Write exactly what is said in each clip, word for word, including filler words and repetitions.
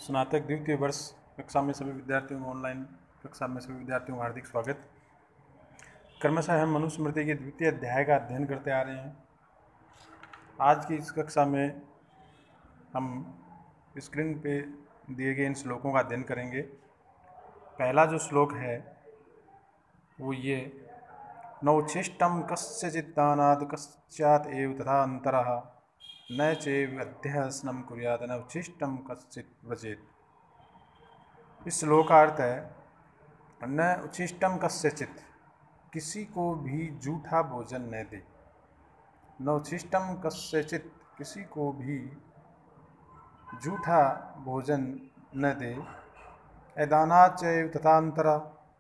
स्नातक द्वितीय वर्ष कक्षा में सभी विद्यार्थियों को ऑनलाइन कक्षा में सभी विद्यार्थियों का हार्दिक स्वागत। क्रमशः हम मनुस्मृति के द्वितीय अध्याय का अध्ययन करते आ रहे हैं। आज की इस कक्षा में हम स्क्रीन पे दिए गए इन श्लोकों का अध्ययन करेंगे। पहला जो श्लोक है वो ये, नौच्छिष्टं कस्यचित् दानात् कस्यात् एव तथा अंतरः न चैव अध्यसनं कुर्यात् न उच्छिष्टं कश्चित् व्रजेत्। इस श्लोक का अर्थ है, न उच्छिष्टम कस्यचित्, किसी को भी जूठा भोजन न दे। न उच्छिष्टम कस्यचित्, किसी को भी जूठा भोजन न दे। अदानात् चैव तथा अंतरा,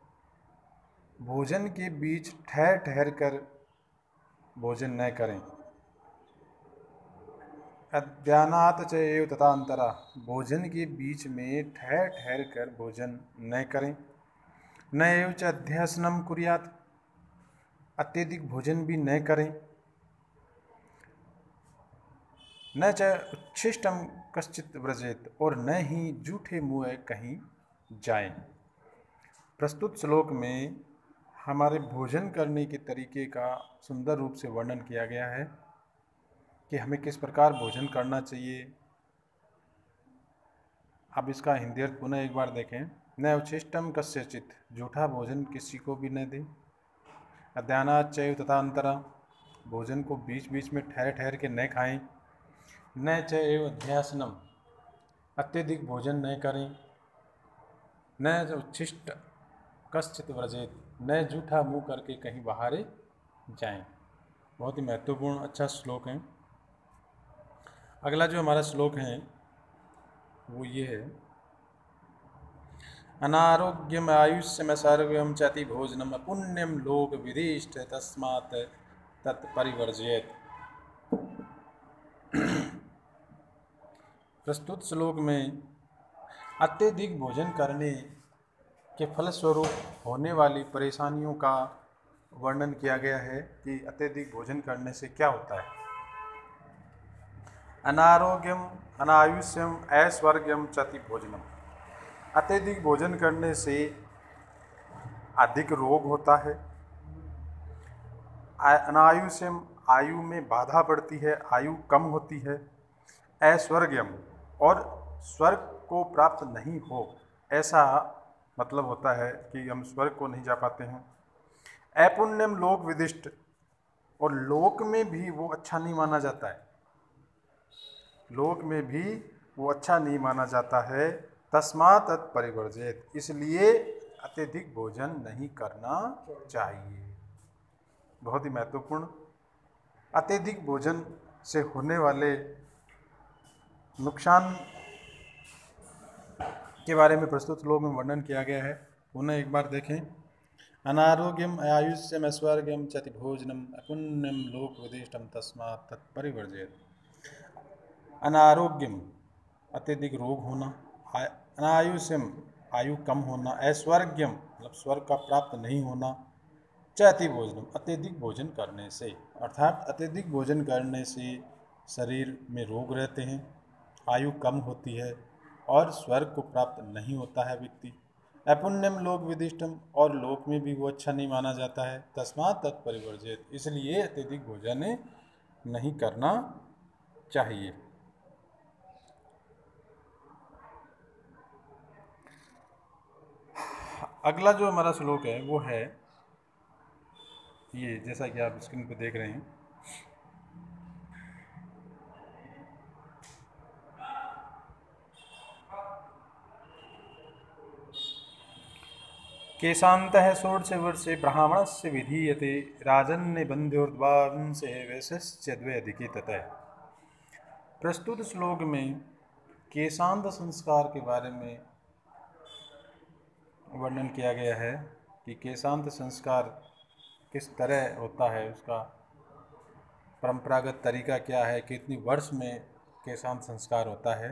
भोजन के बीच ठहर ठहर कर भोजन न करें। अद्यानात् चैव तथा अंतरा, भोजन के बीच में ठहर ठहर कर भोजन न करें। न एव च अध्यसनं कुर्यात्, अत्यधिक भोजन भी न करें। न च उच्छिष्टं कश्चित् व्रजेत्, और न ही जूठे मुँह कहीं जाएं। प्रस्तुत श्लोक में हमारे भोजन करने के तरीके का सुंदर रूप से वर्णन किया गया है कि हमें किस प्रकार भोजन करना चाहिए। अब इसका हिंदी अर्थ पुनः एक बार देखें। न उच्छिष्टम कस्यचित्, जूठा भोजन किसी को भी न दे। अद्यानात् चैव तथा अंतरा, भोजन को बीच बीच में ठहर ठहर के न खाएं। न चैव अध्यासनम, अत्यधिक भोजन न करें। न उच्छिष्ट कश्चित् व्रजेत्, न जूठा मुँह करके कहीं बाहर जाएं। बहुत ही महत्वपूर्ण अच्छा श्लोक है। अगला जो हमारा श्लोक है वो ये है, अनारोग्यम आयुष्यम सर्वम चति भोजनम अपुण्यम लोक विधिष्ठ तस्मात् तत्परिवर्जयेत्। प्रस्तुत श्लोक में अत्यधिक भोजन करने के फलस्वरूप होने वाली परेशानियों का वर्णन किया गया है कि अत्यधिक भोजन करने से क्या होता है। अनारोग्यम अनायुष्यम ऐश्वर्यम चति भोजनम, अत्यधिक भोजन करने से अधिक रोग होता है। अनायुष्यम, आयु में बाधा पड़ती है, आयु कम होती है। ऐश्वर्यम, और स्वर्ग को प्राप्त नहीं हो, ऐसा मतलब होता है कि हम स्वर्ग को नहीं जा पाते हैं। अपुण्यम लोक विदिष्ट, और लोक में भी वो अच्छा नहीं माना जाता है, लोक में भी वो अच्छा नहीं माना जाता है। तस्मात् तत्परिवर्जयेत्, इसलिए अत्यधिक भोजन नहीं करना चाहिए। बहुत ही महत्वपूर्ण, अत्यधिक भोजन से होने वाले नुकसान के बारे में प्रस्तुत श्लोक में वर्णन किया गया है। पुनः एक बार देखें। अनारोग्यम आयुष्यम ऐश्वर्यम चति भोजनम अपुण्यम लोक विदिष्टम तस्मात् तत्परिवर्जयेत्। अनारोग्यम, अत्यधिक रोग होना। अनायुष्यम, आयु कम होना। ऐश्वर्यम, मतलब स्वर्ग का प्राप्त नहीं होना। चति भोजनम, अत्यधिक भोजन करने से, अर्थात अत्यधिक भोजन करने से शरीर में रोग रहते हैं, आयु कम होती है और स्वर्ग को प्राप्त नहीं होता है व्यक्ति। अपुण्यम लोक विदिष्टम, और लोक में भी वो अच्छा नहीं माना जाता है। तस्मात् तत्परिवर्जयेत्, इसलिए अत्यधिक भोजन नहीं करना चाहिए। अगला जो हमारा श्लोक है वो है ये, जैसा कि आप स्क्रीन पर देख रहे हैं। केशान्तः षोडश वर्षे ब्राह्मणस्य विधीयते राजन्य बन्ध्योर्द्वांसे वैश्यस्य द्वे अधिके ततः। प्रस्तुत श्लोक में केशांत संस्कार के बारे में वर्णन किया गया है कि केशांत संस्कार किस तरह होता है, उसका परंपरागत तरीका क्या है, कितनी वर्ष में केशांत संस्कार होता है।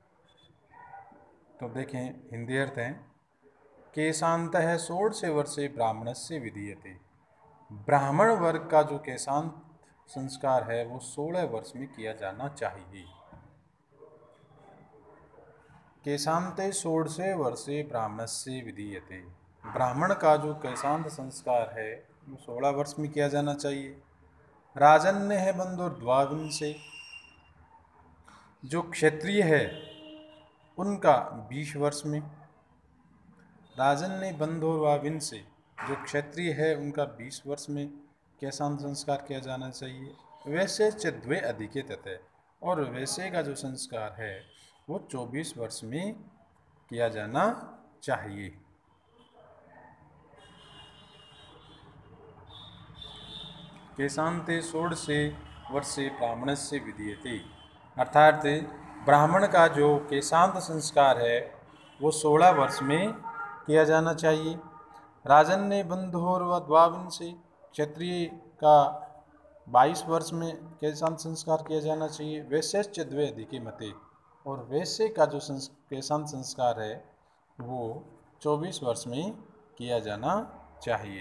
तो देखें, हिंदी अर्थ है, केशांतः षोडश वर्षे ब्राह्मणस्य विधीयते। ब्राह्मण वर्ग का जो केशांत संस्कार है वो सोलह वर्ष में किया जाना चाहिए। केशांते षोडशे वर्षे ब्राह्मणस्य विधीयते। ब्राह्मण का जो केशांत संस्कार है वो सोलह वर्ष में किया जाना चाहिए। राजन्य है बंधु द्वाविंशे, जो क्षत्रिय है उनका बीस वर्ष में। राजन्य बंधुर्वाविंशे, जो क्षत्रिय है उनका बीस वर्ष में केशांत संस्कार किया जाना चाहिए। वैसे च द्वे अधिके तथे, और वैसे का जो संस्कार है वो चौबीस वर्ष में किया जाना चाहिए। केशांते षोडशे वर्षे ब्राह्मणस्य विधीयते, अर्थात ब्राह्मण का जो केशांत संस्कार है वो सोलह वर्ष में किया जाना चाहिए। राजन्य बंधुर्व द्वाविंशे, क्षत्रिय का बाईस वर्ष में केशांत संस्कार किया जाना चाहिए। वैश्यश्च द्वे अधिके मते, और वैश्य का जो संस केशांत संस्कार है वो चौबीस वर्ष में किया जाना चाहिए।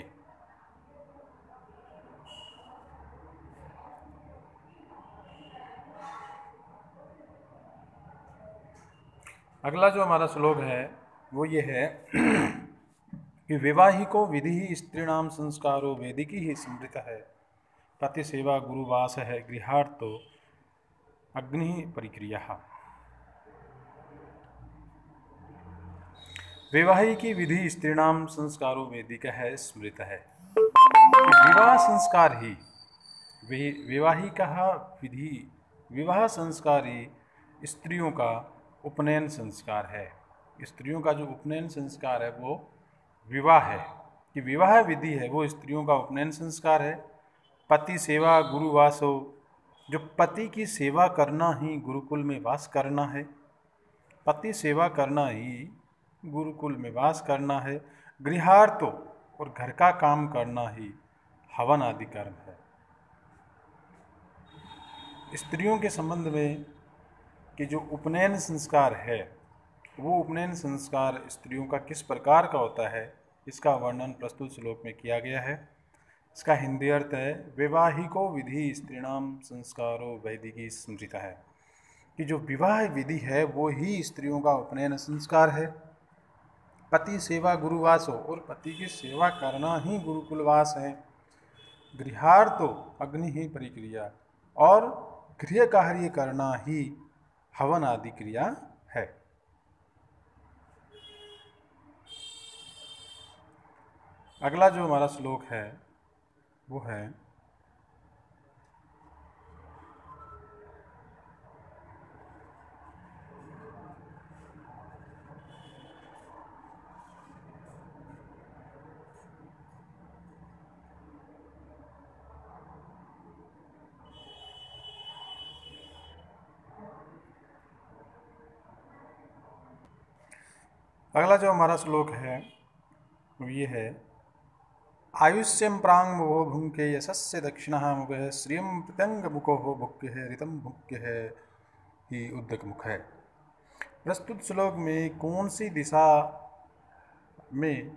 अगला जो हमारा श्लोक है वो ये है कि विवाहिको विधि स्त्रीणाम संस्कारो वेदिकी ही स्मृत है। पति सेवा गुरुवास है, गृहार्थो अग्नि परिक्रिया। विवाहिकी विधि स्त्रीणाम संस्कारो वेदिक है स्मृत है। विवाह संस्कार ही विवाहिका विधि, विवाह संस्कार ही स्त्रियों का उपनयन संस्कार है। स्त्रियों का जो उपनयन संस्कार है वो विवाह है, कि विवाह विधि है वो स्त्रियों का उपनयन संस्कार है। पति सेवा गुरुवासो, जो पति की सेवा करना ही गुरुकुल में वास करना है। पति सेवा करना ही गुरुकुल में वास करना है। गृहार्थो, और घर का काम करना ही हवन आदि कर्म है। स्त्रियों के संबंध में कि जो उपनयन संस्कार है वो उपनयन संस्कार स्त्रियों का किस प्रकार का होता है इसका वर्णन प्रस्तुत श्लोक में किया गया है। इसका हिंदी अर्थ है वैवाहिको विधि स्त्रीणाम संस्कारो वैदिकी स्मृत है, कि जो विवाह विधि है वो ही स्त्रियों का उपनयन संस्कार है। पति सेवा गुरुवासो, और पति की सेवा करना ही गुरुकुलवास है। गृहार्थो अग्नि ही परिक्रिया, और गृह कार्य करना ही हवन आदि क्रिया है। अगला जो हमारा श्लोक है वो है अगला जो हमारा श्लोक है वो ये है आयुष्यम प्रांग मुखो भुंके यशस्य दक्षिणः मुखः श्रियम प्रत्यंग मुखो भुक्य है ऋतम भुक्य है ही उद्दक मुख है। प्रस्तुत श्लोक में कौन सी दिशा में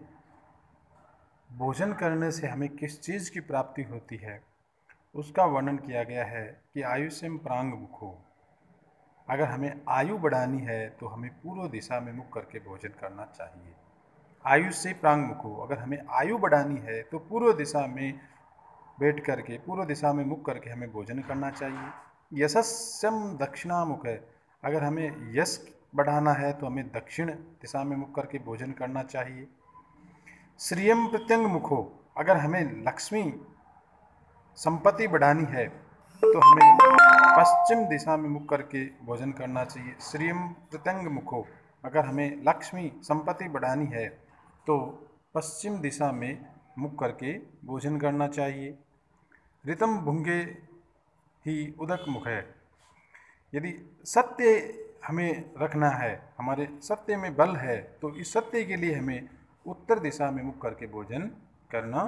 भोजन करने से हमें किस चीज़ की प्राप्ति होती है उसका वर्णन किया गया है कि आयुष्यम प्रांग मुखो, अगर हमें आयु बढ़ानी है तो हमें पूर्व दिशा में मुख करके भोजन करना चाहिए। आयु से प्रांग मुखो, अगर हमें आयु बढ़ानी है तो पूर्व दिशा में बैठ करके पूर्व दिशा में मुख करके हमें भोजन करना चाहिए। यशस्यम दक्षिणामुख है, अगर हमें यश बढ़ाना है तो हमें दक्षिण दिशा में मुख करके भोजन करना चाहिए। श्रियम प्रत्यंग मुखो, अगर हमें लक्ष्मी संपत्ति बढ़ानी है तो हमें पश्चिम दिशा में मुख करके भोजन करना चाहिए। श्रियम प्रत्यंग मुखो, अगर हमें लक्ष्मी संपत्ति बढ़ानी है तो पश्चिम दिशा में मुख करके भोजन करना चाहिए। ऋतम भुंगे ही उदक मुख है, यदि सत्य हमें रखना है, हमारे सत्य में बल है तो इस सत्य के लिए हमें उत्तर दिशा में मुख करके भोजन करना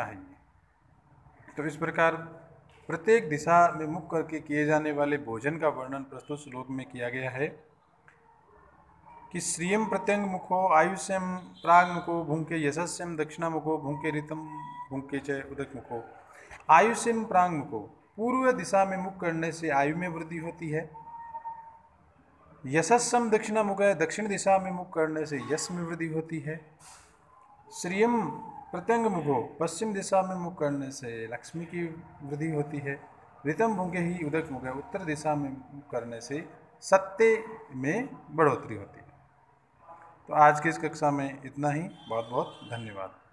चाहिए। तो इस प्रकार प्रत्येक दिशा में मुख करके किए जाने वाले भोजन का वर्णन प्रस्तुत श्लोक में किया गया है कि श्रियम प्रत्यंग मुखो आयुष्यम प्राग मुखो भुंके यशस्यम दक्षिणा मुखो भुंके ऋतम भुंके च उदक मुखो। आयुष्यम प्राग मुखो, पूर्व दिशा में मुख करने से आयु में वृद्धि होती है। यशस्सम दक्षिणामुख है, दक्षिण दिशा में मुख करने से यश में वृद्धि होती है। श्रियम प्रत्यंग मुखो, पश्चिम दिशा में मुख करने से लक्ष्मी की वृद्धि होती है। ऋतम भुंगे ही उदक मुख है, उत्तर दिशा में मुख करने से सत्य में बढ़ोतरी होती है। तो आज की इस कक्षा में इतना ही। बहुत बहुत धन्यवाद।